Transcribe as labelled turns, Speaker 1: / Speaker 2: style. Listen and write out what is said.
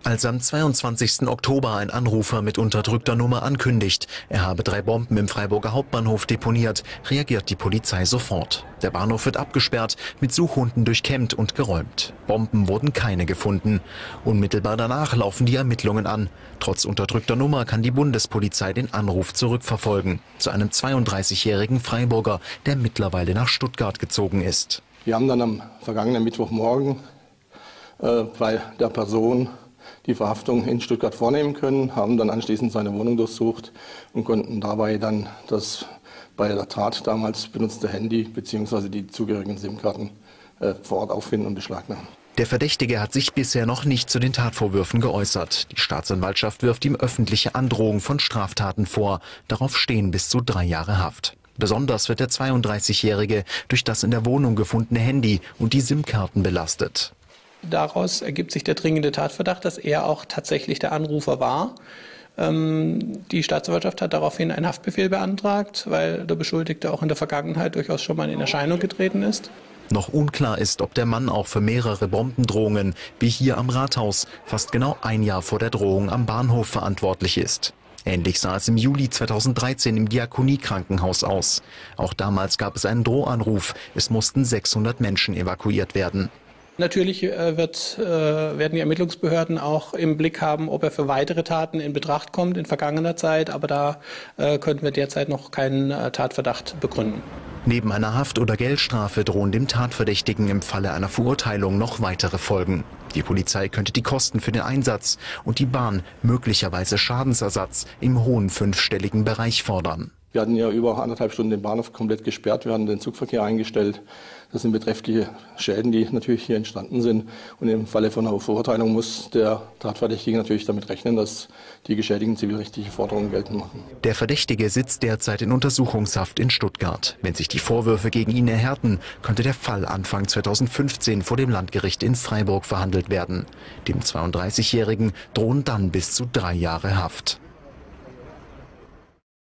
Speaker 1: Als am 22. Oktober ein Anrufer mit unterdrückter Nummer ankündigt, er habe 3 Bomben im Freiburger Hauptbahnhof deponiert, reagiert die Polizei sofort. Der Bahnhof wird abgesperrt, mit Suchhunden durchkämmt und geräumt. Bomben wurden keine gefunden. Unmittelbar danach laufen die Ermittlungen an. Trotz unterdrückter Nummer kann die Bundespolizei den Anruf zurückverfolgen. Zu einem 32-jährigen Freiburger, der mittlerweile nach Stuttgart gezogen ist.
Speaker 2: Wir haben dann am vergangenen Mittwochmorgen bei der Person die Verhaftung in Stuttgart vornehmen können, haben dann anschließend seine Wohnung durchsucht und konnten dabei dann das bei der Tat damals benutzte Handy bzw. die zugehörigen SIM-Karten vor Ort auffinden und beschlagnahmen.
Speaker 1: Der Verdächtige hat sich bisher noch nicht zu den Tatvorwürfen geäußert. Die Staatsanwaltschaft wirft ihm öffentliche Androhung von Straftaten vor. Darauf stehen bis zu 3 Jahre Haft. Besonders wird der 32-Jährige durch das in der Wohnung gefundene Handy und die SIM-Karten belastet.
Speaker 3: Daraus ergibt sich der dringende Tatverdacht, dass er auch tatsächlich der Anrufer war. Die Staatsanwaltschaft hat daraufhin einen Haftbefehl beantragt, weil der Beschuldigte auch in der Vergangenheit durchaus schon mal in Erscheinung getreten ist.
Speaker 1: Noch unklar ist, ob der Mann auch für mehrere Bombendrohungen, wie hier am Rathaus, fast genau 1 Jahr vor der Drohung am Bahnhof verantwortlich ist. Ähnlich sah es im Juli 2013 im Diakonie-Krankenhaus aus. Auch damals gab es einen Drohanruf. Es mussten 600 Menschen evakuiert werden.
Speaker 3: Natürlich werden die Ermittlungsbehörden auch im Blick haben, ob er für weitere Taten in Betracht kommt in vergangener Zeit. Aber da könnten wir derzeit noch keinen Tatverdacht begründen.
Speaker 1: Neben einer Haft- oder Geldstrafe drohen dem Tatverdächtigen im Falle einer Verurteilung noch weitere Folgen. Die Polizei könnte die Kosten für den Einsatz und die Bahn möglicherweise Schadensersatz im hohen 5-stelligen Bereich fordern.
Speaker 2: Wir hatten ja über 1,5 Stunden den Bahnhof komplett gesperrt, wir hatten den Zugverkehr eingestellt. Das sind beträchtliche Schäden, die natürlich hier entstanden sind. Und im Falle von einer Verurteilung muss der Tatverdächtige natürlich damit rechnen, dass die Geschädigten zivilrechtliche Forderungen geltend machen.
Speaker 1: Der Verdächtige sitzt derzeit in Untersuchungshaft in Stuttgart. Wenn sich die Vorwürfe gegen ihn erhärten, könnte der Fall Anfang 2015 vor dem Landgericht in Freiburg verhandelt werden. Dem 32-Jährigen drohen dann bis zu 3 Jahre Haft.